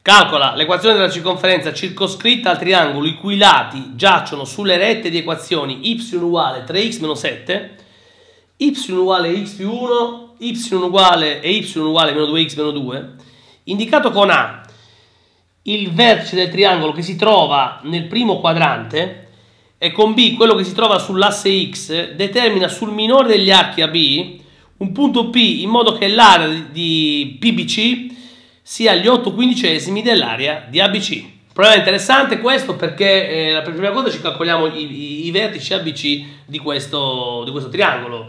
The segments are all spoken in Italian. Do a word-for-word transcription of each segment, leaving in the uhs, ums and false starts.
Calcola l'equazione della circonferenza circoscritta al triangolo i cui lati giacciono sulle rette di equazioni y uguale tre x meno sette, y uguale x più uno, y uguale e y uguale meno due x meno due, indicato con A il vertice del triangolo che si trova nel primo quadrante e con B quello che si trova sull'asse X, determina sul minore degli archi A B un punto P in modo che l'area di P B C sia gli otto quindicesimi dell'area di A B C. Problema interessante questo perché eh, la prima cosa ci calcoliamo i, i, i vertici A B C di questo, di questo triangolo,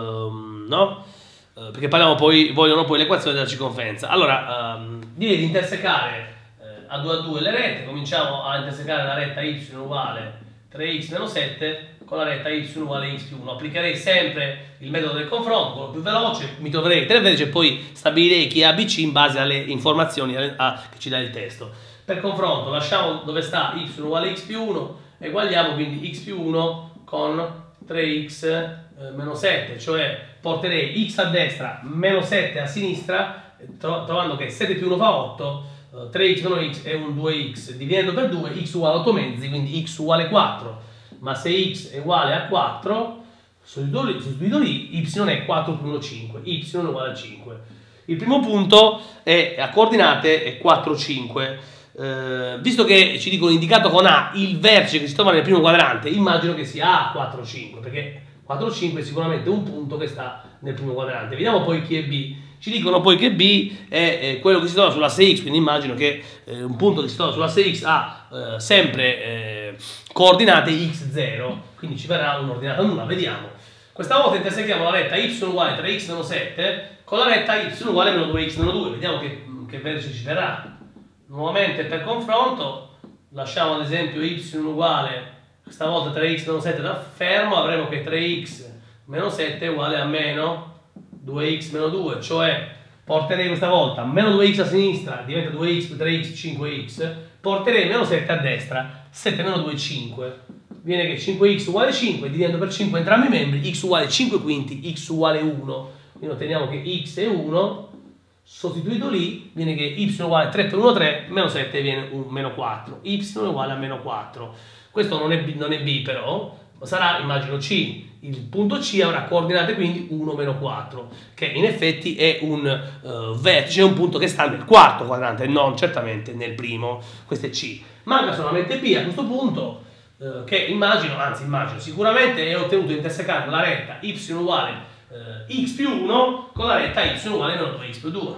um, no? Uh, perché parliamo poi, vogliono poi l'equazione della circonferenza. Allora, um, direi di intersecare eh, a due a due le rette. Cominciamo a intersecare la retta y uguale tre x meno sette con la retta y uguale x più uno. Applicherei sempre il metodo del confronto, quello più veloce, mi troverei tre vertici e poi stabilirei chi è A B C in base alle informazioni a, a, che ci dà il testo. Per confronto lasciamo dove sta y uguale x più uno e eguagliamo quindi x più uno con tre x eh, meno sette, cioè porterei x a destra meno sette a sinistra, tro trovando che sette più uno fa otto, eh, tre x meno x è un due x, dividendo per due x uguale otto mezzi, quindi x uguale quattro, ma se x è uguale a quattro, sostituito lì, y è quattro più uno, cinque, y è uguale a cinque. Il primo punto è a coordinate è quattro, cinque. Eh, visto che ci dicono indicato con A il vertice che si trova nel primo quadrante, immagino che sia A quattro, cinque, perché quattro, cinque è sicuramente un punto che sta nel primo quadrante. Vediamo poi chi è B. Ci dicono poi che B è eh, quello che si trova sull'asse X, quindi immagino che eh, un punto che si trova sull'asse X ha eh, sempre eh, coordinate x zero, quindi ci verrà un'ordinata nulla. Vediamo. Questa volta intersechiamo la retta y uguale tre x meno sette con la retta y uguale meno due x meno due. Vediamo che, che vertice ci verrà. Nuovamente per confronto lasciamo ad esempio y uguale, questa volta tre x meno sette da fermo, avremo che tre x meno sette è uguale a meno due x meno due, cioè porterei questa volta meno due x a sinistra, diventa due x più tre x, cinque x, porterei meno sette a destra, sette meno due, cinque. Viene che cinque x uguale cinque, dividendo per cinque entrambi i membri, x uguale cinque quinti, x uguale uno. Quindi otteniamo che x è uno, sostituito lì, viene che y uguale tre per uno, tre, meno sette viene un meno quattro, y è uguale a meno quattro. Questo non è B, non è B però, sarà, immagino, C. Il punto C avrà coordinate quindi uno, meno quattro, che in effetti è un uh, vertice, è un punto che sta nel quarto quadrante, non certamente nel primo. Questo è C. Manca solamente B a questo punto, uh, che immagino, anzi immagino, sicuramente è ottenuto intersecando la retta y uguale uh, x più uno con la retta y uguale meno due x più due.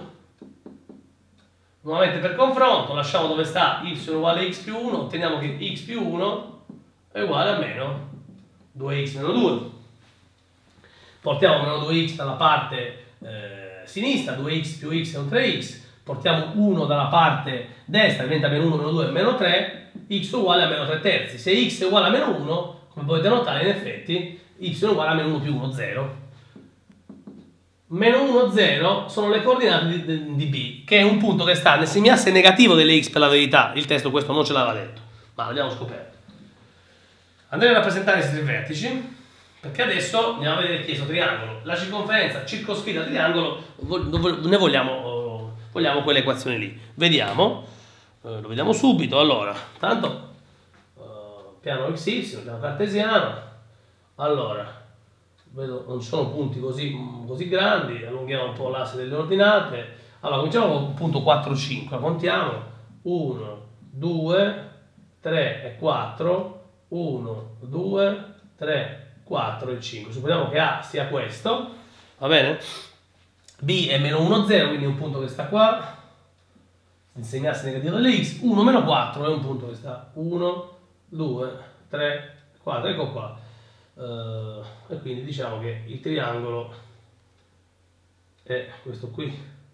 Nuovamente per confronto, lasciamo dove sta y uguale x più uno, otteniamo che x più uno è uguale a meno due x meno due. Portiamo meno due x dalla parte eh, sinistra, due x più x è un tre x, portiamo uno dalla parte destra, diventa meno uno, meno due, meno tre, x uguale a meno tre terzi. Se x è uguale a meno uno, come potete notare in effetti, y è uguale a meno uno più uno, zero. Meno uno, zero sono le coordinate di, di, di B, che è un punto che sta nel semiasse negativo delle x per la verità. Il testo questo non ce l'aveva detto, ma l'abbiamo scoperto. Andremo a rappresentare questi tre vertici, perché adesso andiamo a vedere questo triangolo. La circonferenza circoscritta al triangolo, ne vogliamo, vogliamo quell'equazione lì. Vediamo, eh, lo vediamo subito. Allora, tanto eh, piano xy, piano cartesiano. Allora, vedo non ci sono punti così, così grandi, allunghiamo un po' l'asse delle ordinate. Allora, cominciamo con il punto quattro, cinque, contiamo uno, due, tre e quattro, uno, due, tre, quattro e cinque. Supponiamo che A sia questo, va bene? B è meno uno, zero, quindi è un punto che sta qua, insegnasse negativo delle x, uno, meno quattro è un punto che sta uno, due, tre, quattro, ecco qua. Uh, e quindi diciamo che il triangolo è questo qui.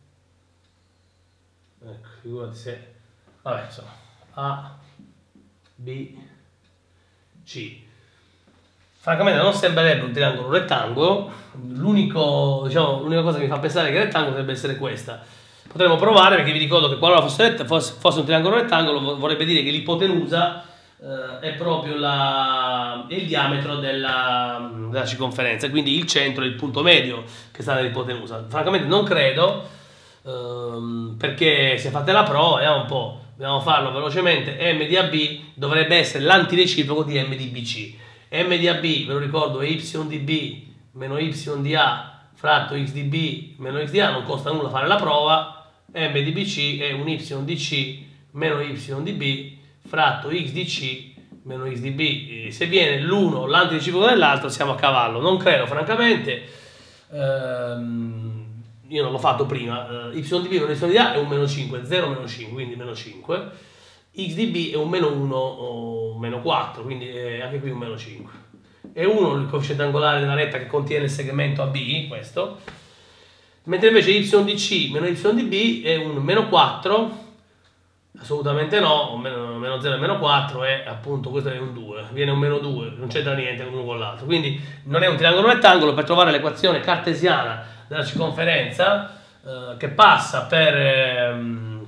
Ecco, figurati se... Vabbè, insomma, A, B, C. Francamente non sembrerebbe un triangolo rettangolo, l'unico, diciamo, l'unica cosa che mi fa pensare che il rettangolo dovrebbe essere questa. Potremmo provare, perché vi ricordo che qualora fosse, fosse, fosse un triangolo rettangolo vorrebbe dire che l'ipotenusa eh, è proprio la, è il diametro della, della circonferenza, quindi il centro è il punto medio che sta nell'ipotenusa. Francamente non credo, ehm, perché se fate la prova, vediamo un po', dobbiamo farlo velocemente. M di A B dovrebbe essere l'antireciproco di M di B C. M di A B, ve lo ricordo, è Y di B meno Y di A fratto X di B meno X di A, non costa nulla fare la prova. M di B C è un Y di C meno Y di B fratto X di C meno X di B. E se viene l'uno l'antireciproco dell'altro siamo a cavallo. Non credo francamente, ehm, io non l'ho fatto prima. Y di B meno Y di A è un meno cinque, zero meno cinque, quindi meno cinque. X di B è un meno uno o meno quattro, quindi è anche qui un meno cinque. È uno il coefficiente angolare della retta che contiene il segmento A B, questo, mentre invece Y di C meno Y di B è un meno quattro, assolutamente no, meno, meno zero e meno quattro è appunto, questo è un due, viene un meno due, non c'entra niente l'uno con l'altro, quindi non è un triangolo rettangolo. Per trovare l'equazione cartesiana della circonferenza eh, che passa per... Ehm,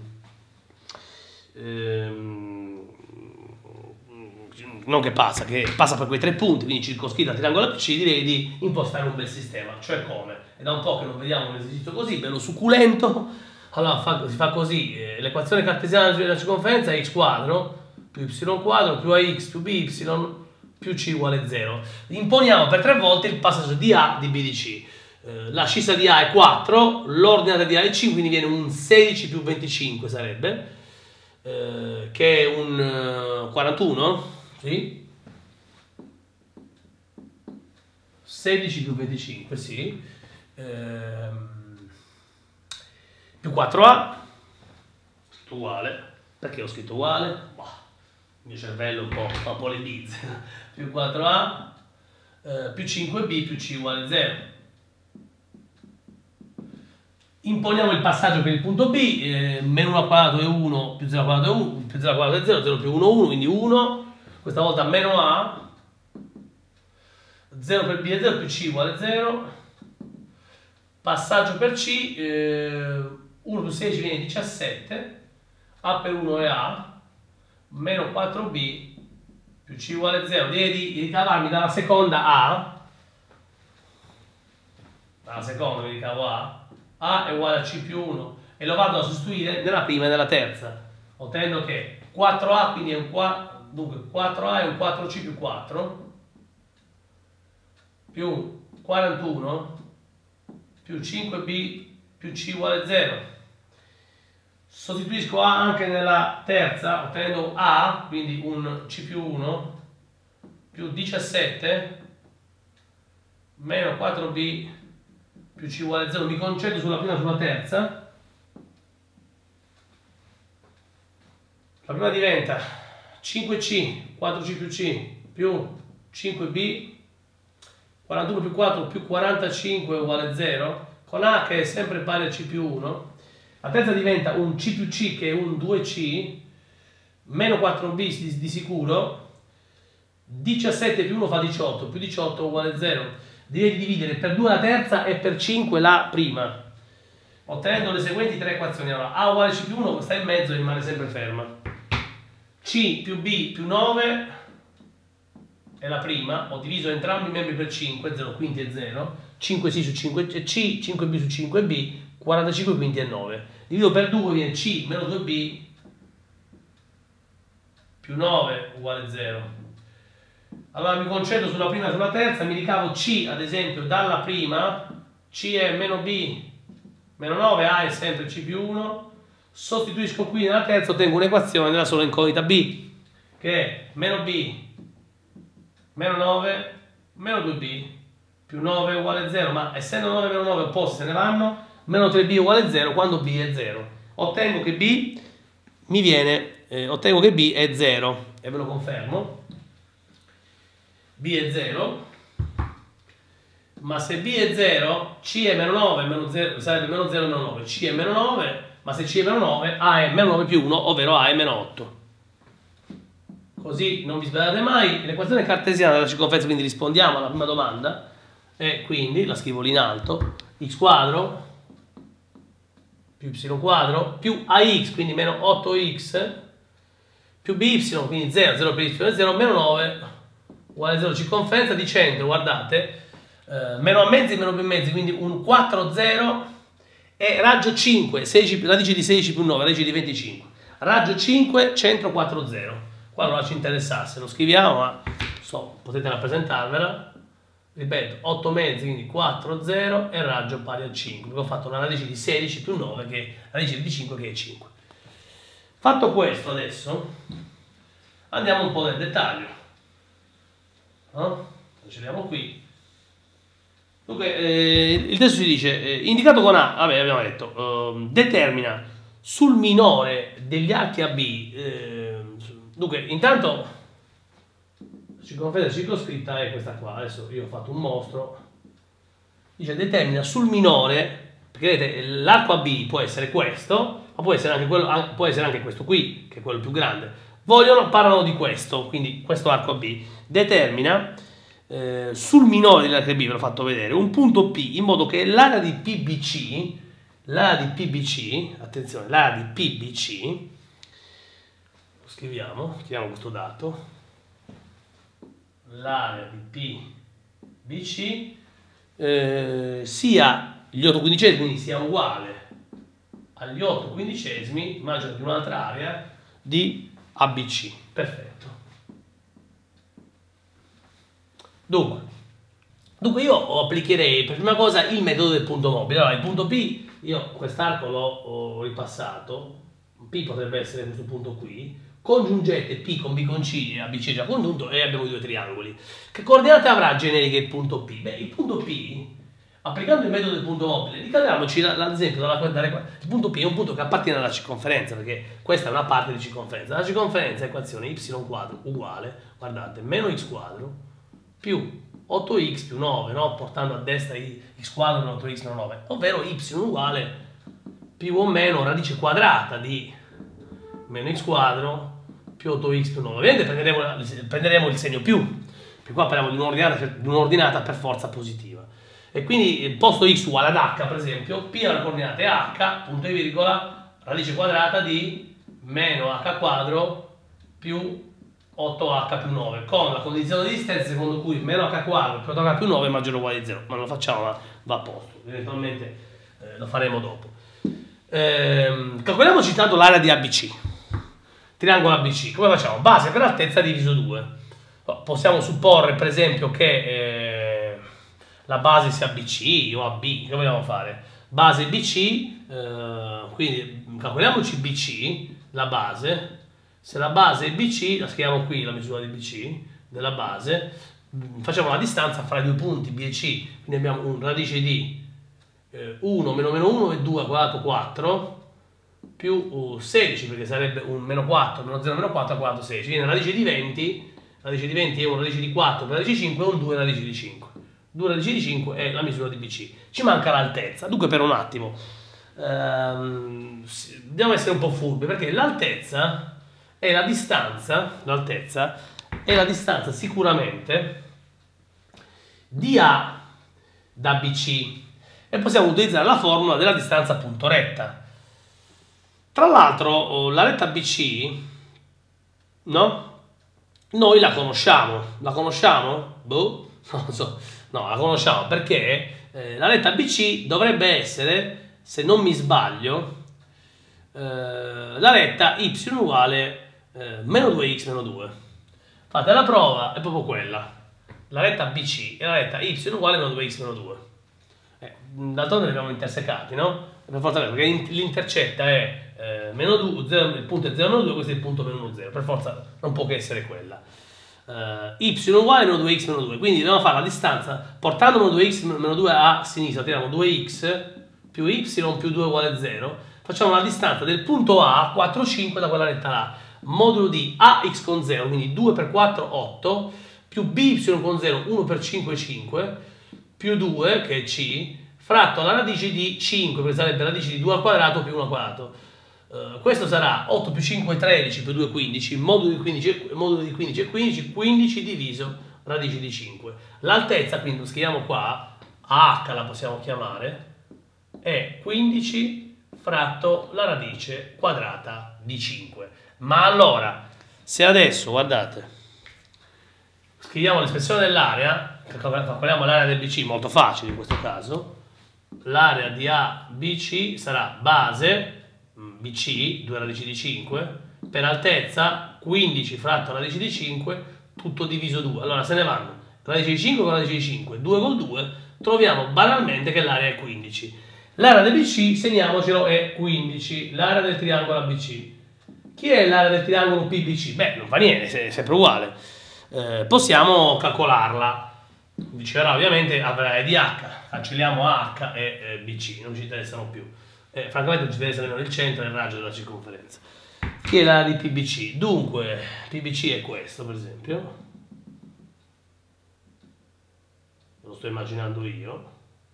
ehm, non che passa, che passa per quei tre punti, quindi circoscritta al triangolo A B C, direi di impostare un bel sistema. Cioè come? È da un po' che non vediamo un esercizio così, bello succulento. Allora fa, si fa così, eh, l'equazione cartesiana della circonferenza è x quadro più y quadro più ax più by più c uguale zero. Imponiamo per tre volte il passaggio di A di B di C. Eh, la scissa di A è quattro, l'ordinata di A è cinque, quindi viene un sedici più venticinque sarebbe, eh, che è un uh, quarantuno. Sì. sedici più venticinque, sì, ehm, più quattro A, uguale, perché ho scritto uguale? Boh, il mio cervello un po', un po' le bizze, più quattro A, eh, più cinque B più C uguale zero. Imponiamo il passaggio per il punto B, eh, meno uno al quadrato è uno, più zero al quadrato è uno, più zero al quadrato è zero, zero più uno è uno, quindi uno. Questa volta meno A, zero per B è zero, più C uguale zero, passaggio per C, eh, uno più sedici viene diciassette, A per uno è A, meno quattro B più C uguale zero, direi di ricavarmi dalla seconda A, dalla seconda mi ricavo A, A è uguale a C più uno e lo vado a sostituire nella prima e nella terza, ottenendo che quattro A quindi è un quattro. Dunque quattro A è un quattro C più quattro più quarantuno più cinque B più C uguale zero. Sostituisco A anche nella terza, ottenendo A, quindi un C più uno più diciassette meno quattro B più C uguale zero. Mi concentro sulla prima e sulla terza. La prima diventa cinque C, quattro C più C, più cinque B, quarantuno più quattro più quarantacinque uguale zero, con A che è sempre pari a C più uno, la terza diventa un C più C che è un due C, meno quattro B di, di sicuro, diciassette più uno fa diciotto, più diciotto uguale zero, direi di dividere per due la terza e per cinque la prima, ottenendo le seguenti tre equazioni. Allora, A uguale C più uno, sta in mezzo e rimane sempre ferma. C più B più nove è la prima, ho diviso entrambi i membri per cinque, zero quinti è zero, cinque C su cinque C, cinque B su cinque B, quarantacinque quinti è nove. Divido per due, viene C meno due B più nove uguale zero. Allora mi concentro sulla prima e sulla terza, mi ricavo C ad esempio dalla prima, C è meno B meno nove, A è sempre C più uno, sostituisco qui nella terza, ottengo un'equazione della sola incognita B, che è meno B meno nove meno due B più nove uguale zero, ma essendo nove meno nove opposti se ne vanno, meno tre B uguale zero quando B è zero. Ottengo che B mi viene, eh, ottengo che B è zero, e ve lo confermo, B è zero, ma se B è zero, C è meno nove, meno zero, sarebbe meno zero meno nove, C è meno nove, ma se C è meno nove, A è meno nove più uno, ovvero A è meno otto. Così non vi sbagliate mai. L'equazione cartesiana della circonferenza, quindi rispondiamo alla prima domanda, e quindi la scrivo lì in alto, x quadro più y quadro più ax, quindi meno otto x, più by, quindi zero, zero per y è zero, meno nove uguale zero, circonferenza di centro, guardate, eh, meno a mezzi, meno b mezzi, quindi un quattro, zero, e raggio cinque, sedici, radice di sedici più nove, radice di venticinque. Raggio cinque, centro quattro zero. Qua non ci interessasse, lo scriviamo, ma so, potete rappresentarvela. Ripeto, otto mezzi, quindi quattro zero e raggio pari a cinque, perché ho fatto una radice di sedici più nove, che è radice di cinque, che è cinque. Fatto questo adesso, andiamo un po' nel dettaglio. No? Procediamo qui. Dunque, eh, il testo si dice, eh, indicato con A, vabbè, abbiamo detto, eh, determina sul minore degli archi A B, eh, dunque, intanto, la circonferenza circoscritta è questa qua, adesso io ho fatto un mostro, dice determina sul minore, perché vedete, l'arco A B può essere questo, ma può essere anche, quello, può essere anche questo qui, che è quello più grande. Vogliono, parlano di questo, quindi questo arco A B, determina eh, sul minore dell'arco A B, ve l'ho fatto vedere, un punto P, in modo che l'area di P B C, l'area di P B C, attenzione, l'area di P B C, lo scriviamo, scriviamo questo dato, l'area di P B C eh, sia gli otto quindicesimi, quindi sia uguale agli otto quindicesimi, immagino di un'altra area di A B C. Perfetto. Dunque, dunque io applicherei per prima cosa il metodo del punto mobile. Allora, il punto P, io quest'arco l'ho ripassato, P potrebbe essere questo punto qui, congiungete P con B con C, A B C è già congiunto e abbiamo i due triangoli. Che coordinate avrà generiche il punto P? Beh, il punto P, applicando il metodo del punto mobile, ricaviamoci l'esempio, il punto P è un punto che appartiene alla circonferenza, perché questa è una parte di circonferenza. La circonferenza è equazione y quadro uguale, guardate, meno x quadro più otto x più nove, no? Portando a destra x quadro meno otto x meno nove, ovvero y uguale più o meno radice quadrata di meno x quadro più otto x più nove. Ovviamente prenderemo, prenderemo il segno più, perché qua parliamo di un'ordinata, di un'ordinata per forza positiva. E quindi posto x uguale ad h, per esempio, P alla coordinate h, punto e virgola, radice quadrata di meno h quadro più otto h più nove, con la condizione di distanza secondo cui meno h quadro più otto h più nove è maggiore o uguale a zero, ma non lo facciamo, ma va a posto, eventualmente eh, lo faremo dopo. Ehm, calcoliamoci tanto l'area di A B C, triangolo A B C, come facciamo? Base per altezza diviso due. Possiamo supporre per esempio che eh, la base sia B C o A B, che vogliamo fare? Base B C, eh, quindi calcoliamoci B C, la base. Se la base è B C, la scriviamo qui la misura di B C della base, facciamo la distanza fra i due punti B e C, quindi abbiamo un radice di eh, uno meno meno uno è due quadrato quattro più uh, sedici, perché sarebbe un meno quattro meno zero meno quattro quadrato sedici, quindi radice di venti, radice di venti è un radice di quattro per radice di cinque, un due radice di cinque. due radici di cinque è la misura di B C. Ci manca l'altezza, dunque per un attimo ehm, dobbiamo essere un po' furbi, perché l'altezza è la distanza, l'altezza è la distanza sicuramente di A da B C, e possiamo utilizzare la formula della distanza punto retta. Tra l'altro la retta B C, no? Noi la conosciamo, la conosciamo? Boh, non so, no, la conosciamo perché eh, la retta B C dovrebbe essere, se non mi sbaglio, eh, la retta y uguale Eh, meno due x meno due. Fate la prova, è proprio quella, la retta B C e la retta y uguale meno due x meno due. eh, d'altronde li abbiamo intersecati, no? Per forza, perché l'intercetta è eh, meno due, zero, il punto è zero meno due, questo è il punto meno uno zero, per forza non può che essere quella. eh, y uguale meno due x meno due, quindi dobbiamo fare la distanza portando meno due x meno due a sinistra, tiriamo due x più y più due uguale a zero, facciamo la distanza del punto A a quattro virgola cinque da quella retta là, modulo di ax con zero, quindi due per quattro otto, più by con zero uno per cinque cinque, più due che è c, fratto alla radice di cinque, perché sarebbe radice di due al quadrato più uno al quadrato. Uh, questo sarà otto più cinque tredici più due quindici, modulo di quindici, modulo di quindici è quindici, quindici diviso radice di cinque. L'altezza, quindi lo scriviamo qua, h la possiamo chiamare, è quindici fratto la radice quadrata di cinque. Ma allora, se adesso, guardate, scriviamo l'espressione dell'area, calcoliamo l'area del B C, molto facile in questo caso, l'area di A B C sarà base B C, due radici di cinque, per altezza quindici fratto radici di cinque, tutto diviso due. Allora se ne vanno radici di cinque con radici di cinque, due col due, troviamo banalmente che l'area è quindici. L'area del B C, segniamocelo, è quindici, l'area del triangolo A B C. Chi è l'area del triangolo P B C? Beh, non fa niente, è sempre uguale. Eh, possiamo calcolarla. Dicerà ovviamente avrai di H, cancelliamo H e eh, B C, non ci interessano più. Eh, francamente non ci interessa nemmeno il centro e il raggio della circonferenza. Chi è l'area di P B C? Dunque, P B C è questo, per esempio. Lo sto immaginando io.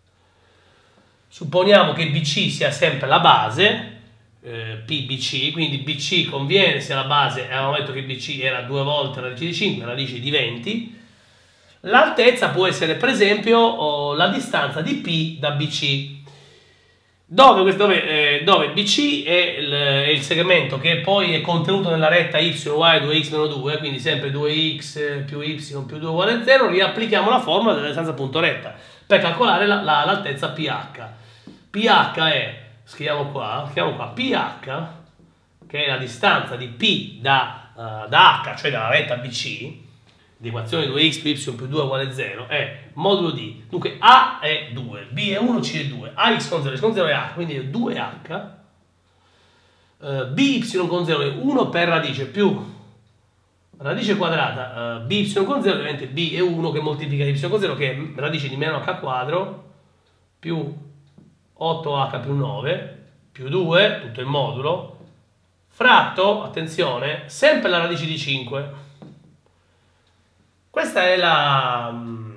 Supponiamo che B C sia sempre la base, eh, P B C, quindi B C conviene sia la base, e avevamo detto che B C era due volte radice di cinque, radice di venti. L'altezza può essere per esempio oh, la distanza di P da B C, dove, dove, eh, dove B C è il, è il segmento che poi è contenuto nella retta y uguale due x meno due, quindi sempre due x più y più due uguale zero. Riapplichiamo la formula della distanza punto retta per calcolare l'altezza la, la, pH. pH è, scriviamo qua, scriviamo qua, pH, che è la distanza di P da, uh, da H, cioè dalla retta B C, di equazione due x più y più due uguale zero, è modulo di, dunque A è due, B è uno, C è due, Ax con zero, x con zero è H, quindi è due H, uh, By con zero è uno per radice più radice quadrata, uh, By con zero, ovviamente B è uno che moltiplica Y con zero, che è radice di meno H quadro, più otto H più nove, più due, tutto il modulo, fratto, attenzione, sempre la radice di cinque. Questa è la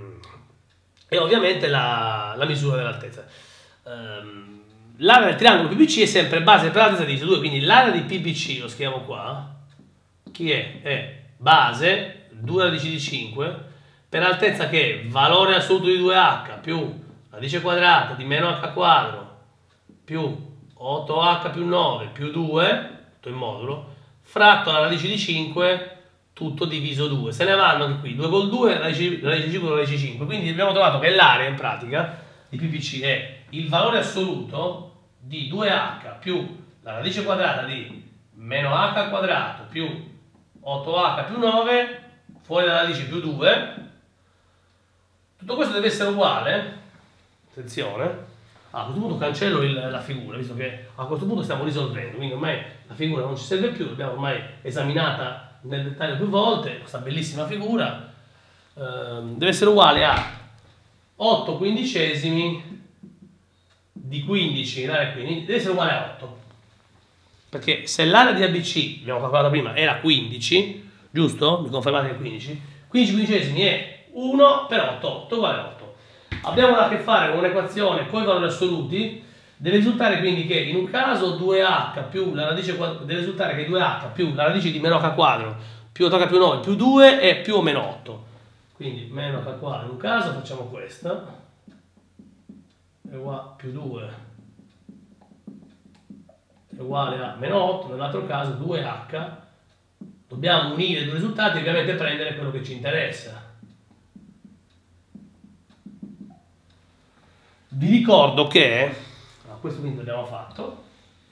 è ovviamente la, la misura dell'altezza. Um, l'area del triangolo P B C è sempre base per altezza diviso due, quindi l'area di P B C, lo scriviamo qua, chi è? È base, due radici di cinque, per altezza che è valore assoluto di due H più radice quadrata di meno H quadro più otto H più nove più due, tutto il modulo, fratto la radice di cinque, tutto diviso due. Se ne vanno anche qui, due col due, radice, radice di cinque con radice di cinque. Quindi abbiamo trovato che l'area in pratica di P B C è il valore assoluto di due H più la radice quadrata di meno H quadrato più otto H più nove, fuori la radice più due. Tutto questo deve essere uguale, attenzione, ah, a questo punto cancello il, la figura, visto che a questo punto stiamo risolvendo, quindi ormai la figura non ci serve più, l'abbiamo ormai esaminata nel dettaglio più volte, questa bellissima figura, ehm, deve essere uguale a otto quindicesimi di quindici, l'area quindi deve essere uguale a otto, perché se l'area di A B C, abbiamo calcolato prima, era quindici, giusto? Mi confermate che è quindici? quindici quindicesimi è uno per otto, otto uguale a otto. Abbiamo a che fare con un'equazione con i valori assoluti. Deve risultare quindi che in un caso due H più la radice quadrata, deve risultare che due H più la radice di meno H quadro più otto H più nove più due è più o meno otto. Quindi meno H quadro, in un caso facciamo questa, è uguale più due è uguale a meno otto, nell'altro caso due H, dobbiamo unire i due risultati e ovviamente prendere quello che ci interessa. Vi ricordo che questo quindi l'abbiamo fatto.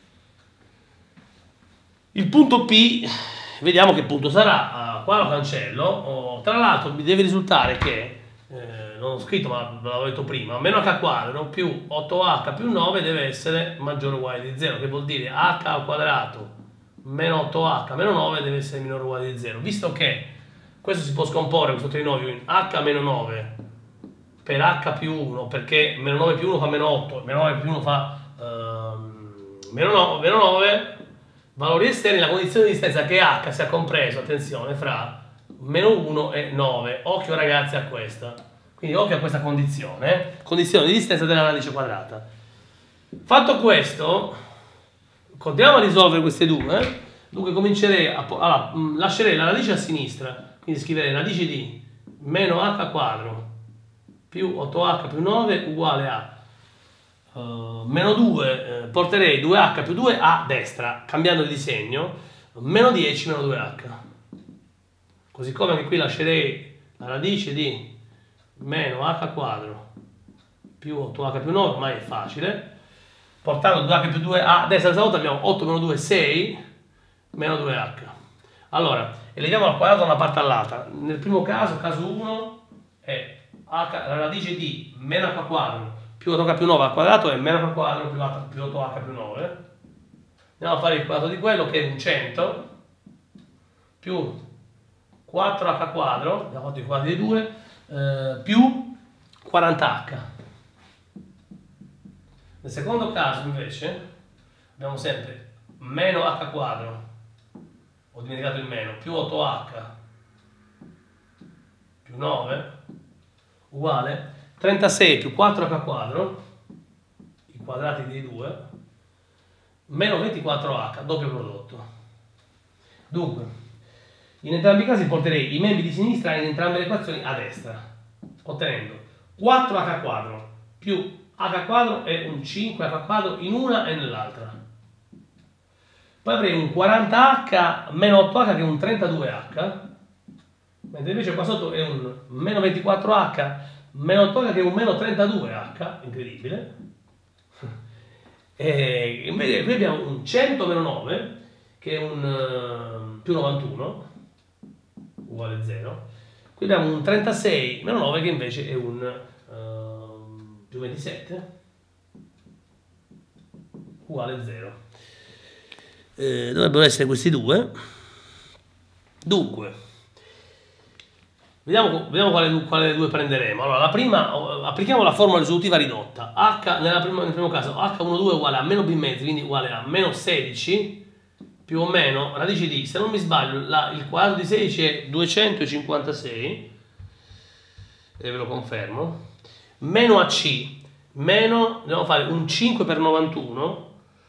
Il punto P, vediamo che punto sarà, uh, qua lo cancello. Oh, tra l'altro mi deve risultare che, eh, non ho scritto ma l'avevo detto prima, meno H quadro più otto H più nove deve essere maggiore o uguale di zero, che vuol dire H al quadrato meno otto H meno nove deve essere minore o uguale di zero, visto che questo si può scomporre, questo trinomio, in H meno nove per H più uno, perché meno nove più uno fa meno otto, meno nove più uno fa uh, meno nove, meno nove, valori esterni, la condizione di distanza che H sia compreso, attenzione, fra meno uno e nove. Occhio ragazzi a questa, quindi occhio a questa condizione, condizione di distanza della radice quadrata. Fatto questo, continuiamo a risolvere queste due, dunque comincerei a, allora, lascerei la radice a sinistra, quindi scriverei radice di meno H quadro più otto H più nove uguale a uh, meno due, eh, porterei due H più due a destra, cambiando il disegno, meno dieci meno due H. Così come anche qui lascerei la radice di meno H quadro più otto h più nove, ormai è facile, portando due h più due a destra, questa volta abbiamo otto meno due, sei, meno due h. Allora, eleviamo al quadrato da una parte all'altra. Nel primo caso, caso uno, è h, la radice di meno h quadro più otto h più nove al quadrato è meno h quadro più, più otto h più nove. Andiamo a fare il quadrato di quello, che è un cento, più quattro h quadro, abbiamo fatto i quadri di due, eh, più quaranta h. Nel secondo caso, invece, abbiamo sempre meno h quadro, ho dimenticato il meno, più otto h più nove, uguale trentasei più quattro h quadro, i quadrati dei due, meno ventiquattro h, doppio prodotto. Dunque, in entrambi i casi porterei i membri di sinistra in entrambe le equazioni a destra, ottenendo quattro h quadro più h quadro è un cinque h quadro in una e nell'altra. Poi avrei un quaranta h meno otto h che è un trentadue h, mentre invece qua sotto è un meno ventiquattro h meno otto h che è un meno trentadue h, incredibile. E invece qui abbiamo un cento meno nove che è un uh, più novantuno uguale zero. Qui abbiamo un trentasei meno nove che invece è un uh, più ventisette uguale zero. Eh, dovrebbero essere questi due. Dunque, vediamo, vediamo quale, quale due prenderemo. Allora, la prima, applichiamo la formula risolutiva ridotta. H, nella prima, nel primo caso, h dodici è uguale a meno b mezzo, quindi uguale a meno sedici, più o meno, radice di, se non mi sbaglio, la, il quadrato di sedici è duecentocinquantasei, e ve lo confermo, meno ac, meno, dobbiamo fare un cinque per novantuno,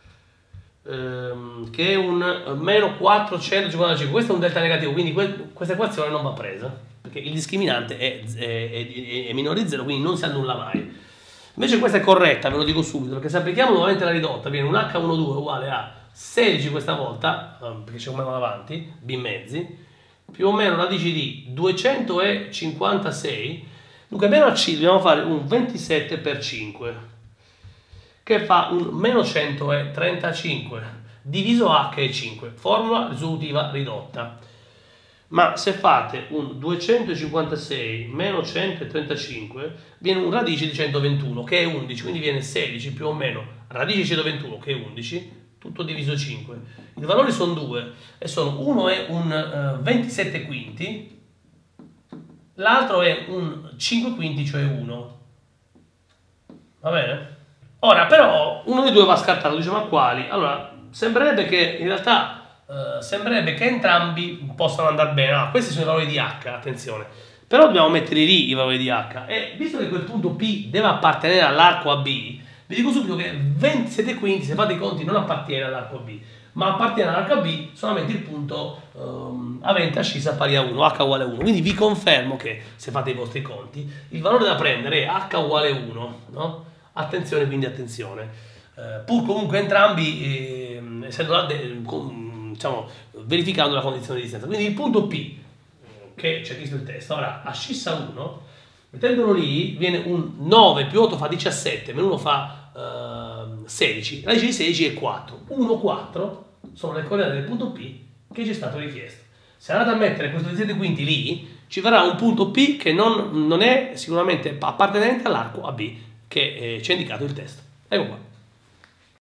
ehm, che è un meno quattrocentocinquantacinque, questo è un delta negativo, quindi que questa equazione non va presa, perché il discriminante è, è, è, è minore di zero, quindi non si annulla mai. Invece questa è corretta, ve lo dico subito, perché se applichiamo nuovamente la ridotta, viene un h dodici uguale a sedici questa volta, perché c'è un meno davanti, b mezzi, più o meno radice di duecentocinquantasei, dunque meno a c dobbiamo fare un ventisette per cinque, che fa un meno centotrentacinque, diviso h è cinque, formula risolutiva ridotta. Ma se fate un duecentocinquantasei meno centotrentacinque, viene un radice di centoventuno, che è undici, quindi viene sedici più o meno radice di centoventuno, che è undici, tutto diviso cinque. I valori sono due, e sono, uno è un uh, ventisette quinti, l'altro è un cinque quinti, cioè uno. Va bene? Ora, però, uno dei due va scartato, diciamo a quali? Allora, sembrerebbe che, in realtà, uh, sembrerebbe che entrambi possano andare bene. Ah, questi sono i valori di H, attenzione. Però dobbiamo metterli lì, i valori di H. E visto che quel punto P deve appartenere all'arco A B, vi dico subito che ventisette quinti, se fate i conti, non appartiene all'arco A B, ma appartiene all'arco A B solamente il punto um, avente ascissa pari a uno, h uguale a uno. Quindi vi confermo che, se fate i vostri conti, il valore da prendere è h uguale a uno, no? Attenzione, quindi attenzione. Eh, pur comunque entrambi, eh, essendo eh, con, diciamo, verificando la condizione di distanza. Quindi il punto P, che c'è scritto il testo, avrà ascissa uno, mettendolo lì, viene un nove più otto fa diciassette, meno uno fa Uh, sedici, radice di sedici è quattro, uno, quattro sono le coordinate del punto P che ci è stato richiesto. Se andate a mettere questo ventisette quinti lì, ci verrà un punto P che non, non è sicuramente appartenente all'arco A B che eh, ci ha indicato il testo. Ecco qua.